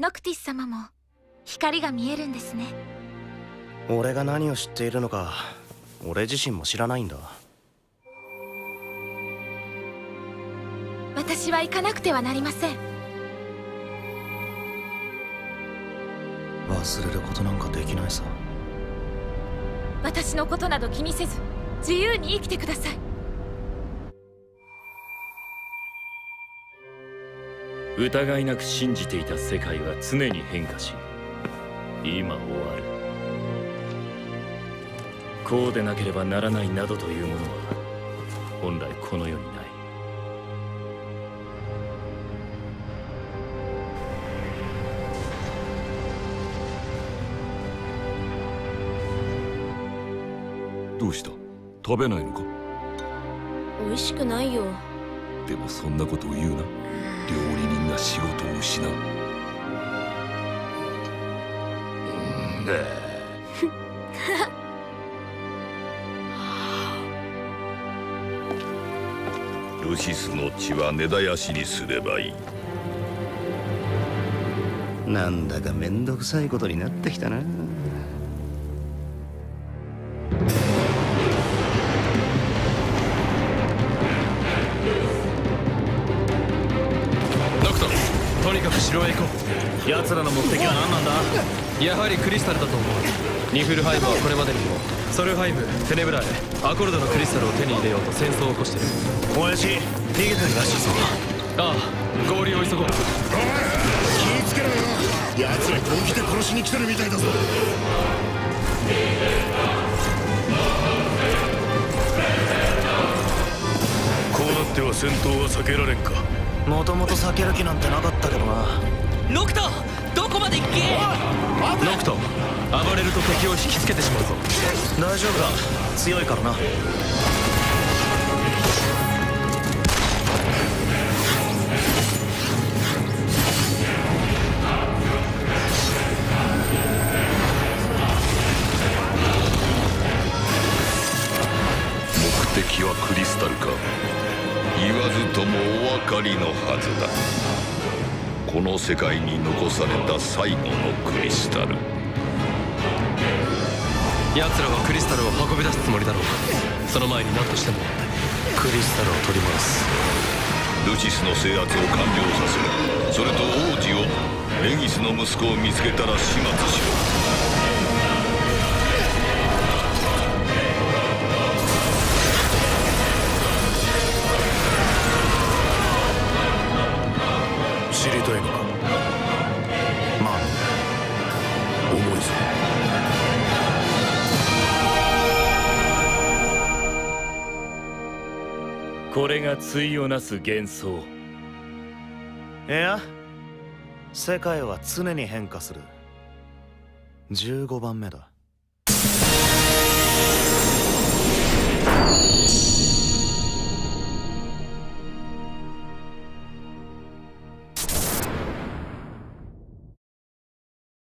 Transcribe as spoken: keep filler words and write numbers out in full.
ノクティス様も光が見えるんですね。 俺が何を知っているのか俺自身も知らないんだ。 私は行かなくてはなりません。 忘れることなんかできないさ。 私のことなど気にせず自由に生きてください。 疑いなく信じていた世界は常に変化し、今終わる。こうでなければならないなどというものは本来この世にない。 どうした？食べないのか？ 美味しくないよ。 でもそんなことを言うな。料理人が仕事を失う。うんだ。 ルシスの血は根絶やしにすればいい。 なんだかめんどくさいことになってきたな。 とにかく城へ行こう。奴らの目的は何なんだ？やはりクリスタルだと思う。ニフルハイムはこれまでにもソルハイム、テネブラへアコルドのクリスタルを手に入れようと戦争を起こしてる。 親父逃げてるらしいぞ。 ああ、合流を急ごう。おい、 気ぃつけろよ。奴ら本気で殺しに来てるみたいだぞ。 こうなっては戦闘は避けられんか。 もともと避ける気なんてなかったけどな。 ノクト、どこまで行け。ノクト、暴れると敵を引きつけてしまうぞ。 大丈夫だ、強いからな。 目的はクリスタルか。言わずともお分かりのはずだ。この世界に残された最後のクリスタル。 奴らはクリスタルを運び出すつもりだろうか。その前に何としてもクリスタルを取り戻す。 ルシスの制圧を完了させる。それと王子を、レギスの息子を見つけたら始末しろ。 知りたいのか？まあ重いぞ。 これが対をなす幻想。 いや、世界は常に変化する。じゅうごばんめだ。